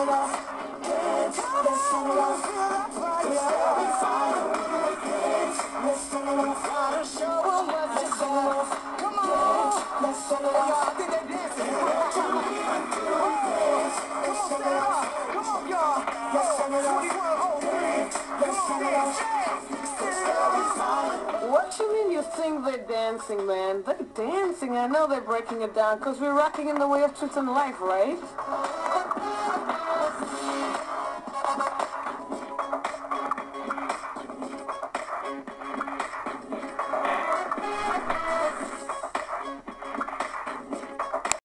it off. Dance, let's turn it off. We're having fun. Dance, let's turn it off. Gotta show 'em what you got. Come on, let's turn it off. Y'all, I think they're dancing. Let's turn it off. Come on, y'all. Let's turn it off. Let's turn it off. What you mean you think they're dancing, man? They're dancing. I know they're breaking it down because we're rocking in the way of truth and life, right?